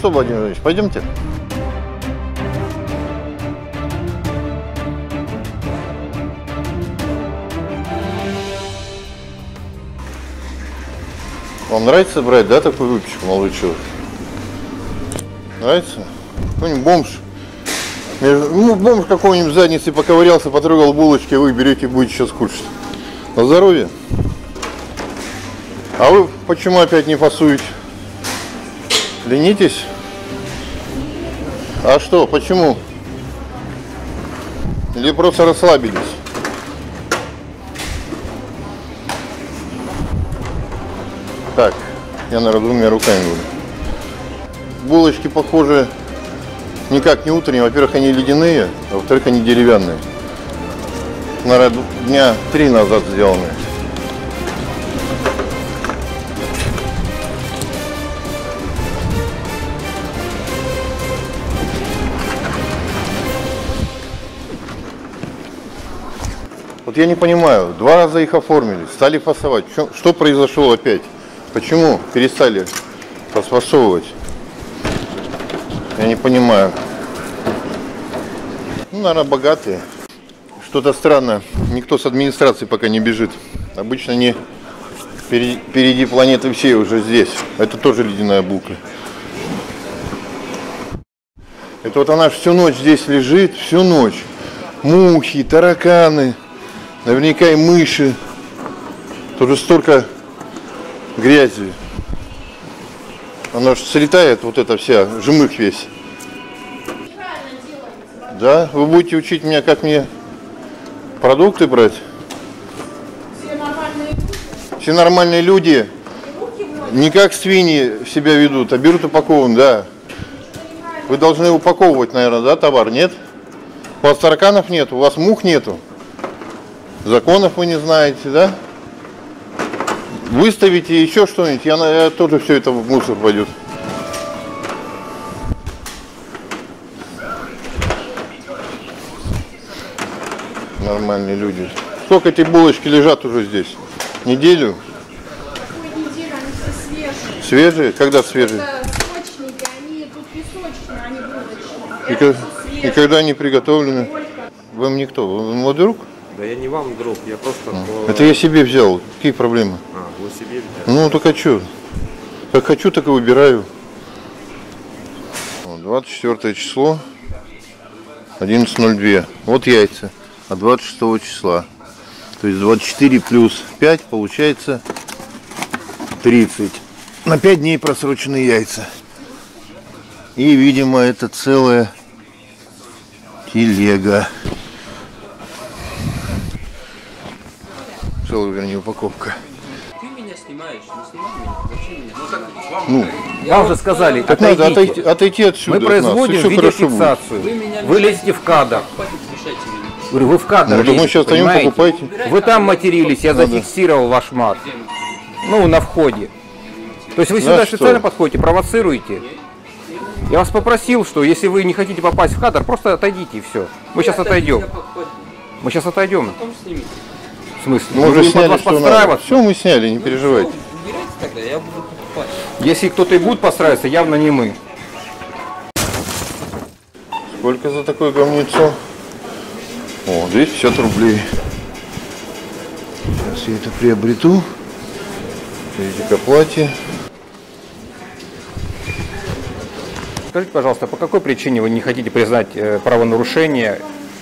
что, Владимир Ильич, пойдемте. Вам нравится брать, да, такую выпечку, молодой человек? Нравится? Какой-нибудь бомж. Ну, бомж какого-нибудь в заднице поковырялся, потрогал булочки, вы берете и будете сейчас кушать. На здоровье. А вы почему опять не фасуете? Ленитесь? А что, почему? Или просто расслабились? Так, я, наверное, двумя руками буду. Булочки похожи никак не утренние. Во-первых, они ледяные, а во-вторых, они деревянные. Наверное, дня 3 назад сделаны. Вот я не понимаю, 2 раза их оформили, стали фасовать. Что произошло опять? Почему перестали расфасовывать? Я не понимаю. Ну, наверное, богатые. Что-то странно. Никто с администрации пока не бежит. Обычно они впереди планеты всей уже здесь. Это тоже ледяная булка. Это вот она всю ночь здесь лежит, всю ночь. Мухи, тараканы, наверняка и мыши. Тоже столько грязи. Она же слетает, вот эта вся, жмых весь. Да? Вы будете учить меня, как мне продукты брать? Все нормальные люди не как свиньи себя ведут, а берут упакован, да. Вы должны упаковывать, наверное, да, товар, нет? У вас тараканов нет, у вас мух нету. Законов вы не знаете, да? Выставите еще что-нибудь, я тоже все это в мусор пойдет. Нормальные люди. Сколько эти булочки лежат уже здесь? Неделю? Какую неделю? Они все свежие. Свежие? Когда свежие? Это сочники, они тут песочные, они булочные. И когда они приготовлены? Вы мне кто? Вы мой друг? Да я не вам друг, я просто... Это я себе взял. Какие проблемы? А, вы себе взяли? Ну, так а что? Как хочу, так и выбираю. 24 число, 11:02. Вот яйца. От 26 числа. То есть 24 плюс 5 получается 30. На 5 дней просроченные яйца. И, видимо, это целая телега. Целая, вернее, упаковка. Ты меня снимаешь, не снимай меня. Зачем меня? Ну так вам. Ну, Вам же сказали, так надо отойти отсюда. Мы производим от нас, видеофиксацию. Вы лезете в кадр. Хватит мешайте меня. Говорю, вы в кадр Ну, мы сейчас стоим, понимаете? покупайте. Вы там матерились, я зафиксировал ваш мат. Ну, на входе. То есть вы сюда что? специально подходите, провоцируете. Я вас попросил, что если вы не хотите попасть в кадр, просто отойдите и все. Мы сейчас отойдем. Мы сейчас отойдем. Потом снимите. В смысле? Мы уже будем под сняли, вас что надо. подстраиваться. Все мы сняли, не переживайте. Убирайте тогда, я буду покупать. Если кто-то и будет подстраиваться, явно не мы. Сколько за такое говнецо? О, 250 рублей. Сейчас я это приобрету. Перейдите к оплате. Скажите, пожалуйста, по какой причине вы не хотите признать правонарушение?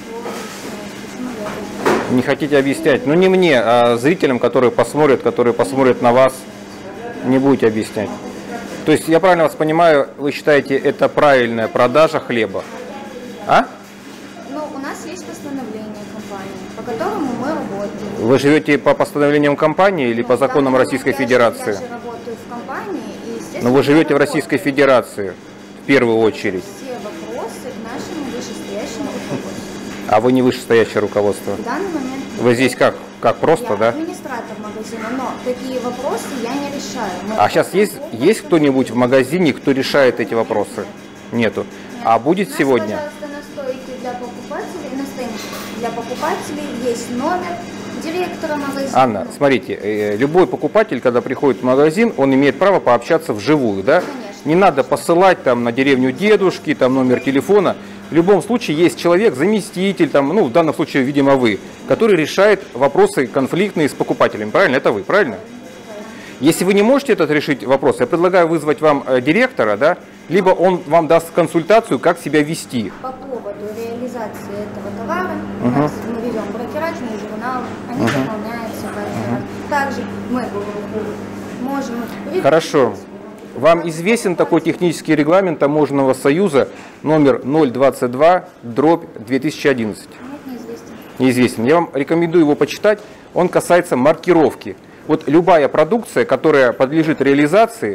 Не хотите объяснять? Ну не мне, а зрителям, которые посмотрят на вас, не будете объяснять. То есть, я правильно вас понимаю, вы считаете, это правильная продажа хлеба? А? Ну, у нас есть постановление компании, по которому мы работаем. Вы живете по постановлениям компании или по законам Российской Федерации? Я же работаю в компании, и, естественно, Но вы живете в работаю. Российской Федерации, в первую очередь. Все вопросы к нашему вышестоящему руководству. А вы не вышестоящее руководство. В данный момент Вы здесь как просто, я да? администратор магазина, но такие вопросы я не решаю. Мы А сейчас есть кто-нибудь в магазине, кто решает эти вопросы? Нету. А будет У нас, сегодня? пожалуйста, на стойке для покупателей, на стенде для покупателей есть номер директора магазина. Анна, смотрите, любой покупатель, когда приходит в магазин, он имеет право пообщаться вживую, да? Конечно. Не надо посылать там на деревню дедушки, там номер телефона. В любом случае есть человек, заместитель, там, ну, в данном случае, видимо, вы, который решает вопросы конфликтные с покупателями. Правильно? Это вы, правильно? Если вы не можете этот решить вопрос, я предлагаю вызвать вам директора, да, либо он вам даст консультацию, как себя вести. По поводу реализации этого товара, у нас мы ведем брокеражные журналы, они заполняются каждый раз. Также мы можем... Хорошо. Вам известен такой технический регламент Таможенного союза номер 022/2011? Нет, неизвестно. Неизвестен. Я вам рекомендую его почитать. Он касается маркировки. Вот любая продукция, которая подлежит реализации,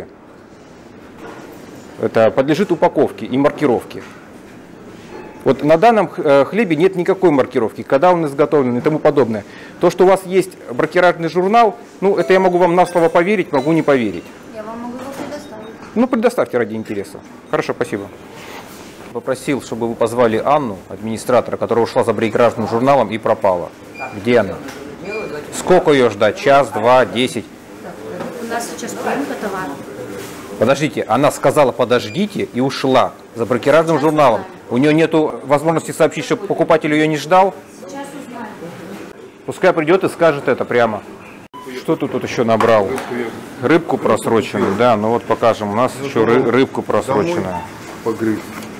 это подлежит упаковке и маркировке. Вот на данном хлебе нет никакой маркировки, когда он изготовлен и тому подобное. То, что у вас есть брокеражный журнал, ну, это я могу вам на слово поверить, могу не поверить. Я вам могу его предоставить. Ну, предоставьте ради интереса. Хорошо, спасибо. Попросил, чтобы вы позвали Анну, администратора, которая ушла за брокеражным журналом и пропала. Где она? Сколько ее ждать? Час, 2, 10? У нас сейчас приемка товара. Подождите, она сказала подождите и ушла за брокеражным журналом. У нее нет возможности сообщить, чтобы покупатель ее не ждал? Сейчас узнаем. Пускай придет и скажет это прямо. Что ты тут еще набрал? Рыбку просроченную, да, ну вот покажем. У нас еще рыбку просроченную. Погрызть.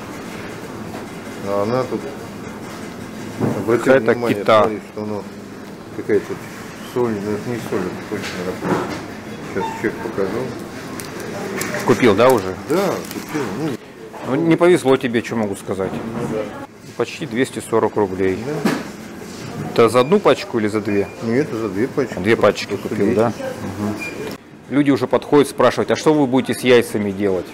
А она тут... Обратите Какая-то внимание, кита. смотри, что оно какая-то соль, но это не соль, это точно растет. Сейчас чек покажу. Купил, да, уже? Да, купил. Ну, не повезло тебе, что могу сказать. Почти 240 рублей. Да. Это за одну пачку или за две? Нет, это за 2 пачки. 2 пачки купил, да? Угу. Люди уже подходят спрашивать, а что вы будете с яйцами делать?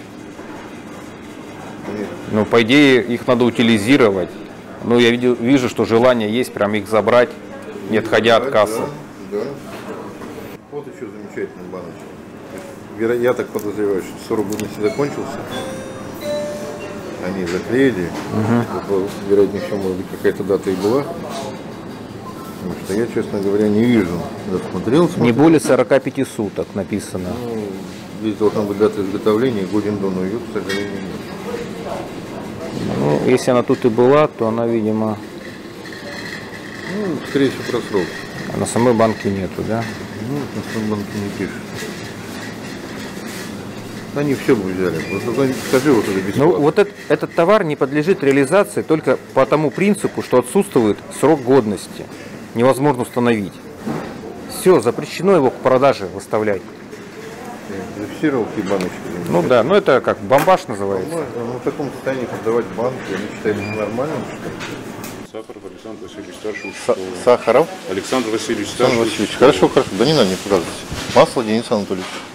Нет. Ну, по идее, их надо утилизировать. Но я вижу, что желание есть прям их забрать, не отходя от кассы. Да, да. Вот еще замечательная баночка. Я так подозреваю, что срок годности закончился. Они заклеили. Вероятнее всего, может быть, какая-то дата и была. Потому что я, честно говоря, не вижу. Смотрел. Не более 45 суток написано. Ну, здесь должна быть дата изготовления, годен до, но ее, к сожалению, нет. Ну, если она тут и была, то она, видимо... Ну, скорее всего, просрок. А на самой банке нету, да? Ну, на самой банке не пишет. Они все бы взяли. Вот, скажи, вот это бесплатно. Ну, вот этот товар не подлежит реализации только по тому принципу, что отсутствует срок годности. Невозможно установить. Все, запрещено его к продаже выставлять. Зафиксировал эти баночки. Ну да, ну это как бомбаж называется. Ну, в таком состоянии продавать банки, они считают это нормальным, что ли? Сахаров Александр Васильевич, старший. Сахаров? Александр Васильевич, Александр старший. Васильевич. Хорошо, хорошо. Да не надо, не показывайте. Масло Денис Анатольевич.